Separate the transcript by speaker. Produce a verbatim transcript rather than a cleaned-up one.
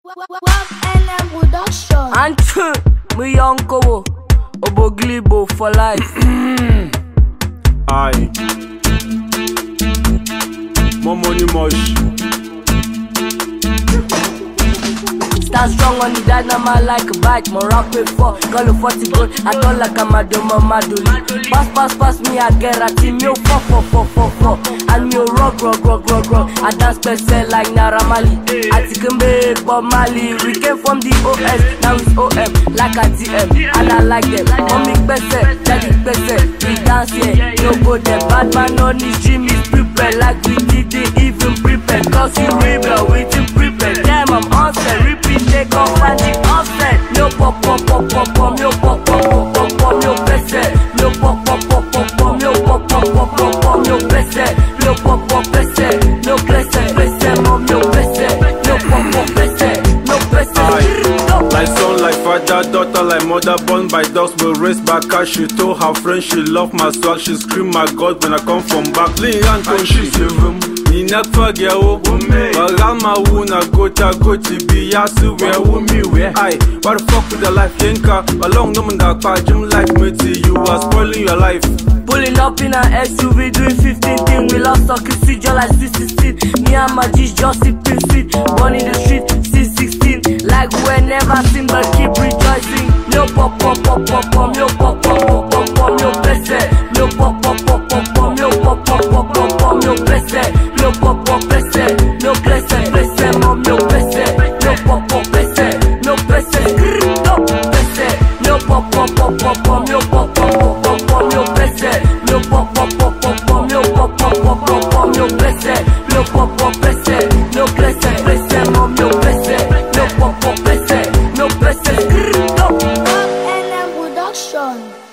Speaker 1: Wack K M B production.
Speaker 2: And me young Kobo, Oboglibo for life.
Speaker 3: Aye. More money, much.
Speaker 2: Stand strong on the dynamite like a bike. More rock before, call a forty gold. I don't like a madoma madoli. Pass, pass, pass me, I get a team. Yo, four, four, four, four, four. And me rock, rock, rock, rock, rock. I dance per se like Naramali. I take K M B D, Bob Mali. We came from the O S, now it's O M, like a T M. And I like them. Mommy Pese, Daddy Pese. We dance here, no go there. Bad man on the stream is prepared. Like we didn't even prepare. Cause you rebel, we didn't prepare. Damn, I'm on set, repeat. Take off and the offset. No pop pop pop pop pop. No pop pop pop pop pop. No pese. No pop pop pop pop pop. No pop pop pop pop pop. No pese. No pop pop pese. No pese pese. Mom no pese. No pop pop pese. No pese.
Speaker 3: Like son, like father, daughter, like mother, born by dogs, will raise back as she told her friends she love my swag. She scream my God when I come from back. Lean and come she's the room. Ina fagya wo Bagama wuna gota goti biyasu where wo me where I what the fuck with the life yenka along no man that pa gym like me you are spoiling your life.
Speaker 2: Pulling up in an S U V doing fifteen thing. We lost talking sweet just like sweet sixteen. Me and my G's just sipping sweet. Born in the street since sixteen. Like we never seen but keep rejoicing. No pop pop pop pop pop. No pop pop pop pop pop. No pese. No pop pop pop pop pop. No pop pop pop pop pop. No pese. No pop pop pese. No pese pese. Mom no pese. No pop pop pese. No pese. No pese. No pop pop pop pop pop. No pop pop pop pop pop. No pese. No pop pop pop pop pop. No pop pop pop pop pop. No pese. No pop pop pese. No pese pese. Mom no pese. No pop pop pese. No pese. No.
Speaker 1: Wack K M B production.